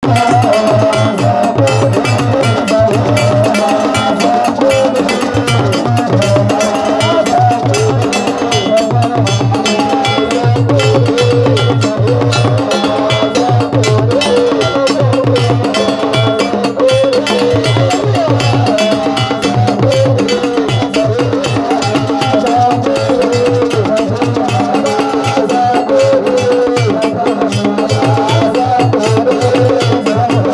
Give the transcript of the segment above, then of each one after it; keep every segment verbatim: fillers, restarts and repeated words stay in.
Thank you.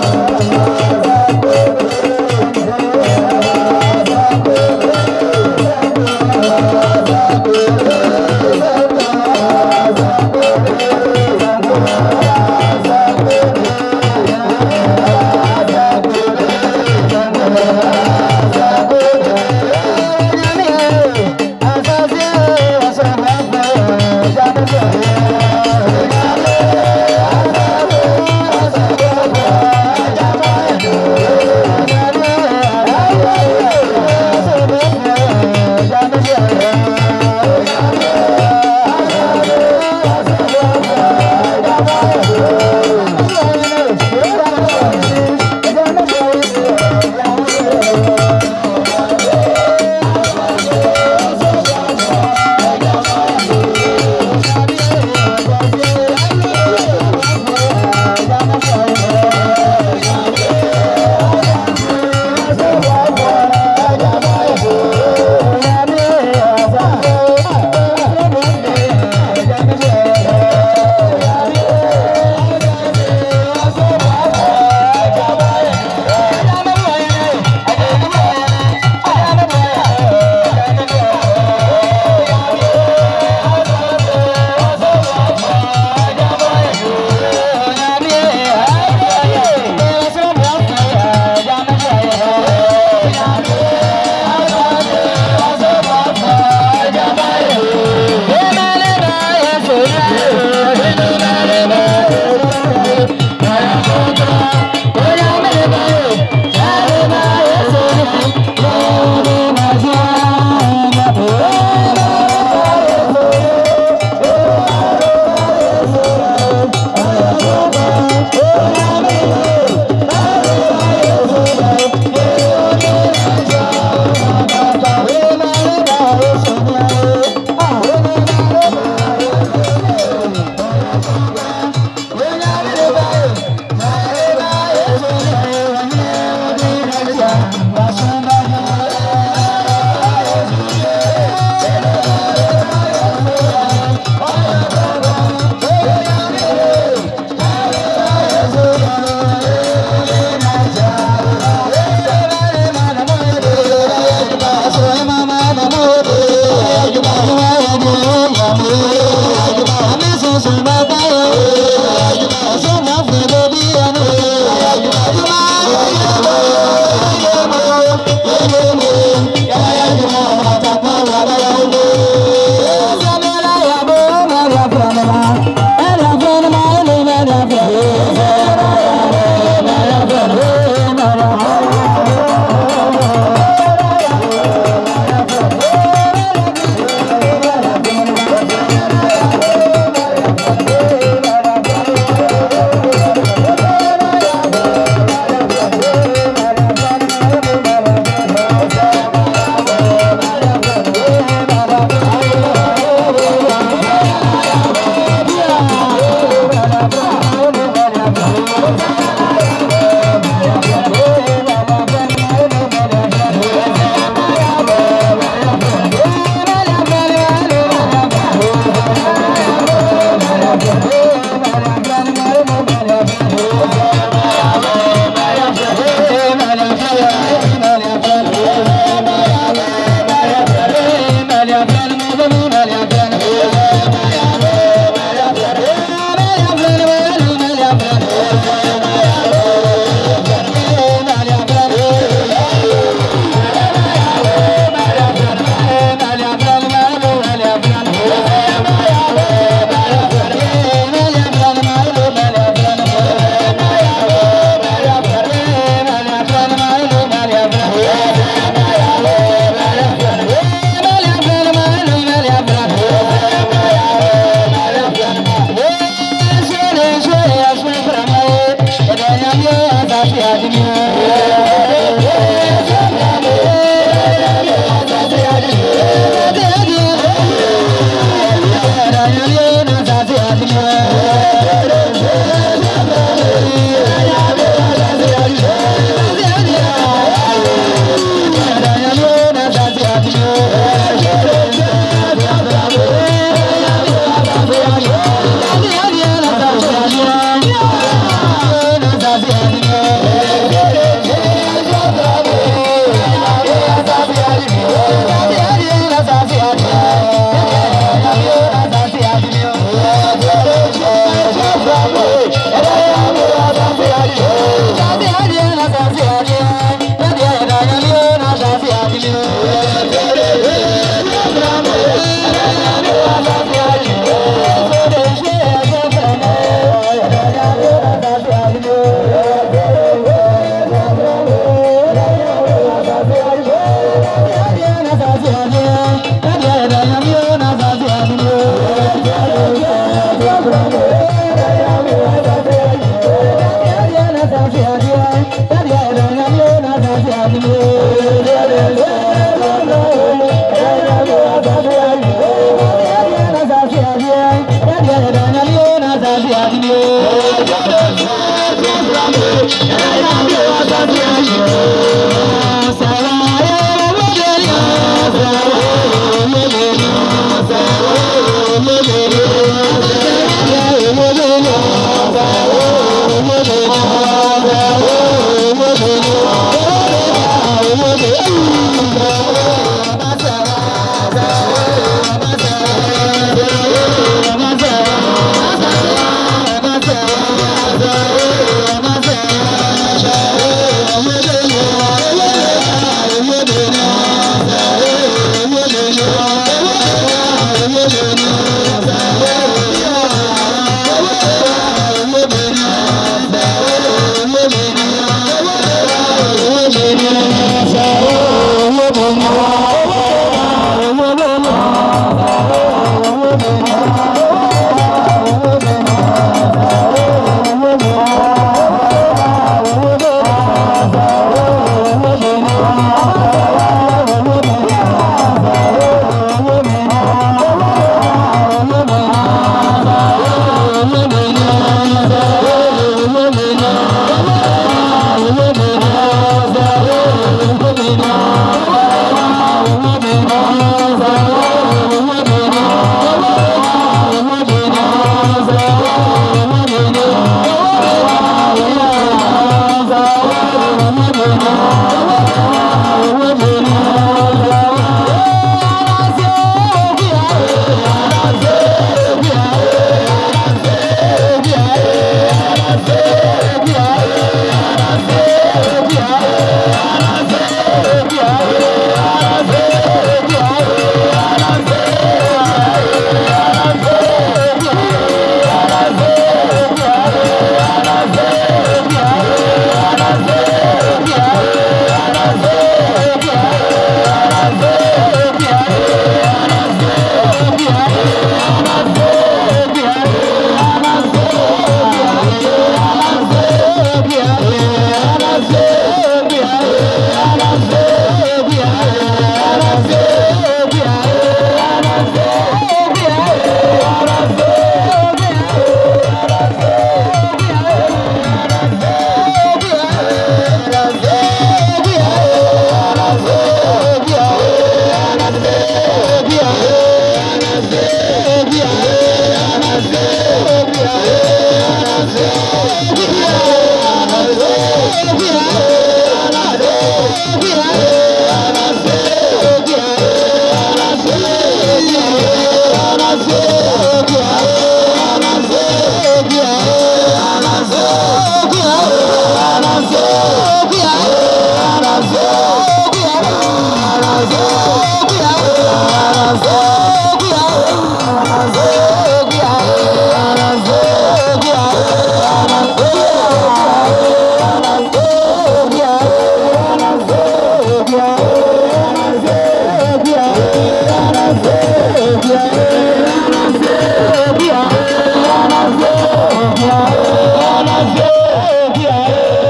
Yeah.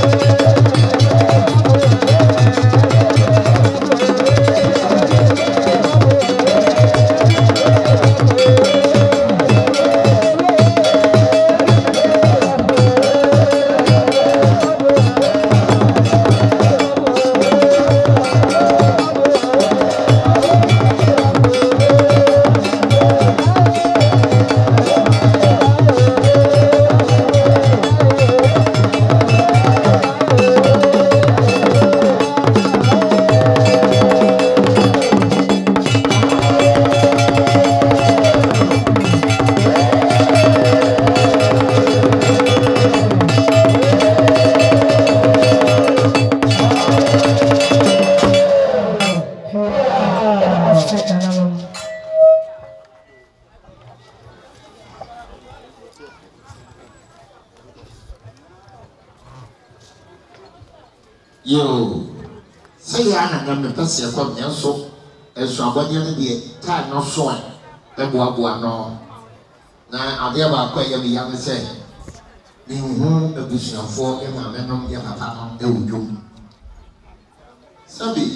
Yo, say I am the person from your soul, and somebody on the time not showing the Boabua no. Now, I'll be about quite a young say. The home of Bush of four and my men of your papa, they will do. Sabi,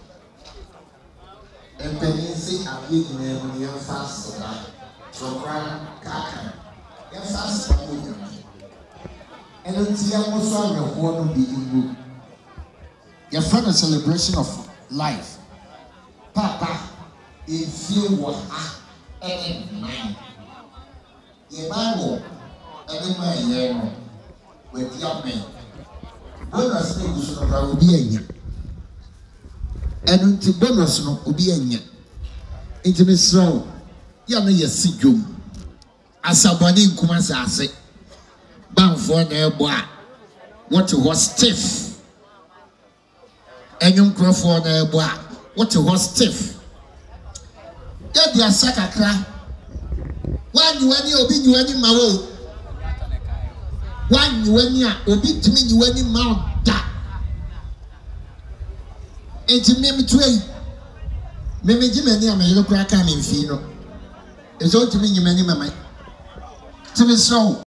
and Penny say, I'll be in a young fast from Grand Kaka. Yes, I said, and until I was on your water be in you. Your friend a celebration of life. Papa, if you were any man, your Bible, any man, with your men. Bonus things will be a year. And until bonus no will be a year. Intimate slow, you may see you. As a body in Kumasa say, bound for their boy. What was stiff. And young Crawford, what was stiff. Get your sakakra. One you any obi you any mawo. One you any obi to me you any mount da. And to me, me twain. Meme Jimmy, I'm a little crack coming, Fino. It's all to me, you many mamma. To me so.